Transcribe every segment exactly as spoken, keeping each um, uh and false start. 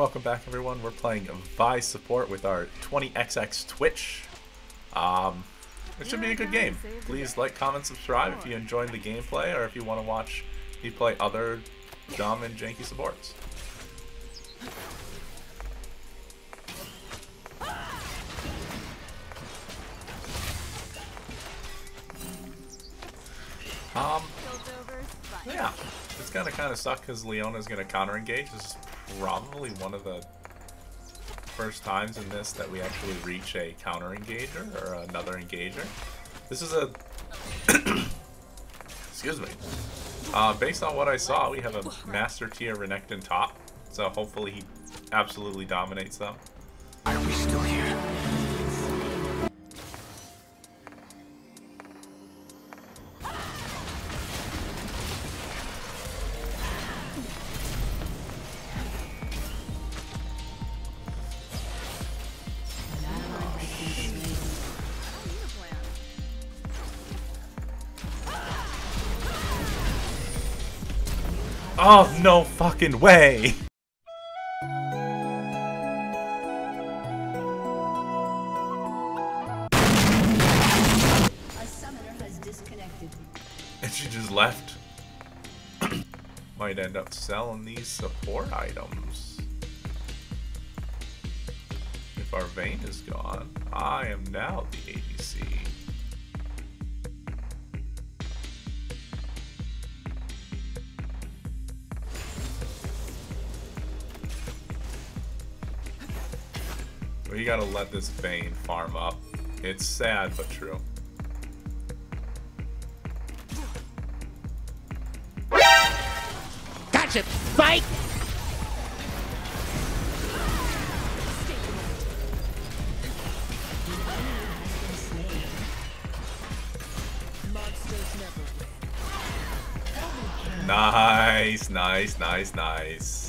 welcome back everyone. We're playing Vi support with our twenty X X Twitch. Um, it should be a good game. Please like, comment, subscribe if you enjoyed the gameplay or if you want to watch me play other dumb and janky supports. Um, yeah, it's gonna kind of suck because Leona's gonna counter engage. This is probably one of the first times in this that we actually reach a counter engager or another engager. This is a excuse me. Uh, based on what I saw, we have a master tier Renekton top, so hopefully he absolutely dominates them. Why are we still here? Oh, no fucking way! A summoner has disconnected. And she just left. Might end up selling these support items. If our Vayne is gone, I am now the A D C. We gotta let this Vayne farm up. It's sad but true. Gotcha! Fight! Nice, nice, nice, nice.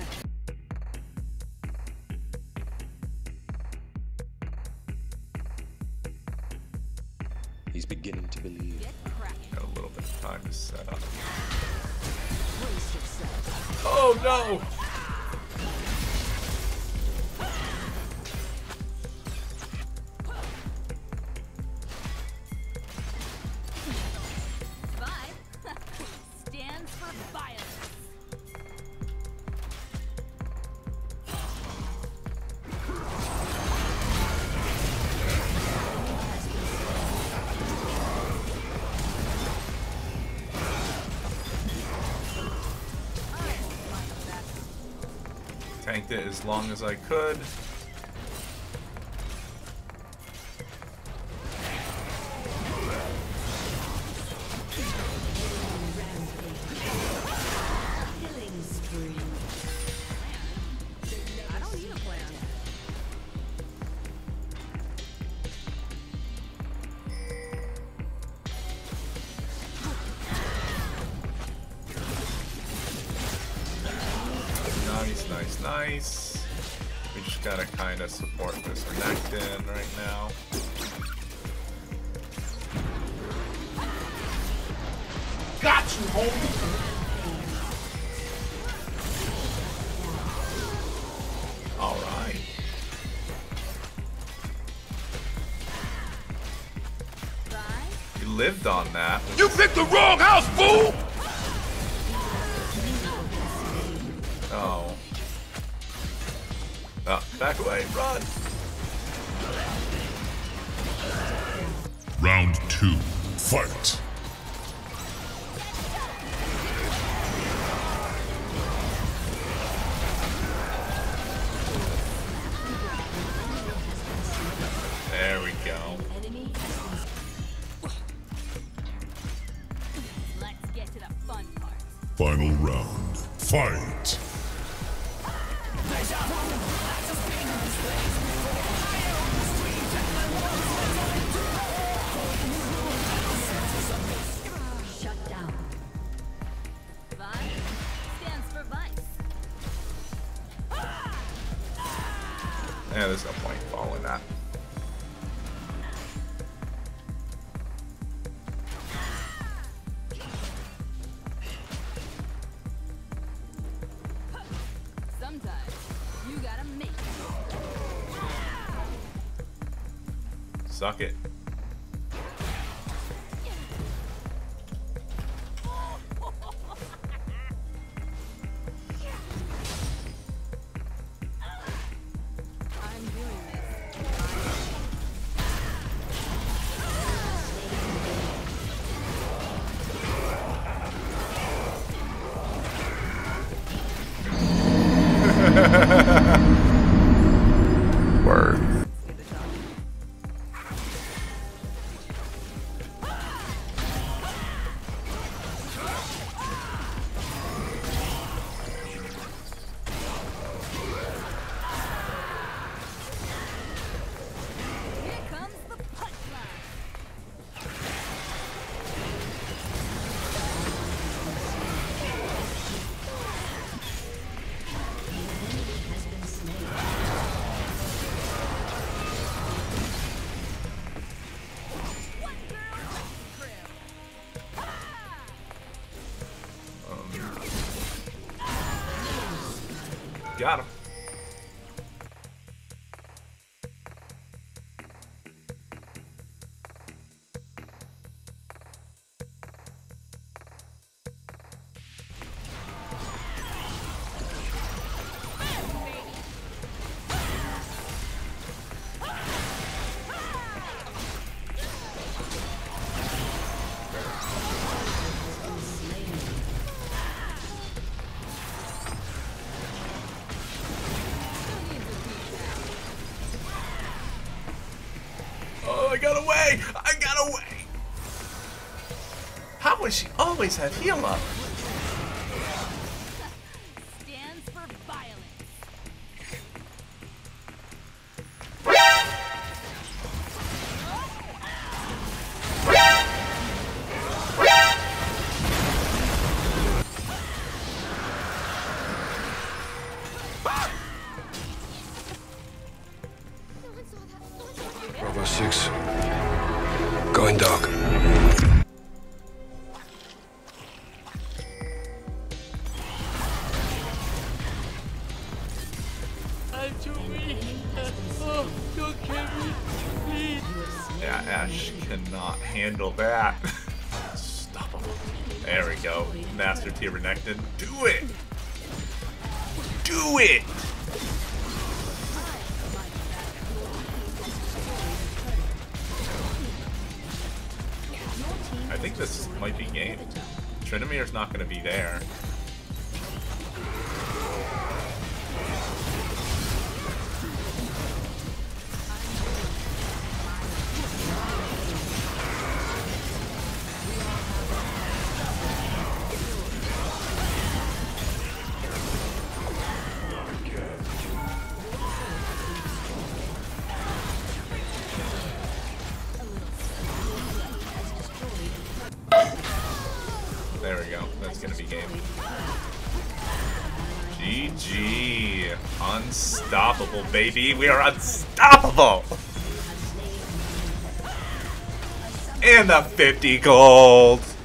He's beginning to believe. Got a little bit of time to set up. Oh no! Stands for violence. Tanked it as long as I could. Killing spree. I don't need a plan. Nice, nice, nice. We just gotta kind of support this Renekton right now. Got you, homie! Alright. You lived on that. You picked the wrong house, fool! Oh. Oh, back away, run! Round two, fight! There we go. Let's get to the fun part. Final round, fight! Shut down. Vi stands for vice. Yeah, there's no point following that. Sometimes you Suck it. I'm doing this. Word. See the top. Here comes the punchline. One girl, one crew. Ha! Got him. Oh, I got away! I got away! How would she always have heal up? Stands for violence. Bravo six. Going dark. I'm too weak. Oh, don't kill me, please. Yeah, Ash cannot handle that. Stop him. There we go. Master Tier Renekton. Do it! Do it! I think this might be game. Trinimir's not going to be there. There we go. That's gonna be game. G G. Unstoppable, baby. We are unstoppable! And the fifty gold!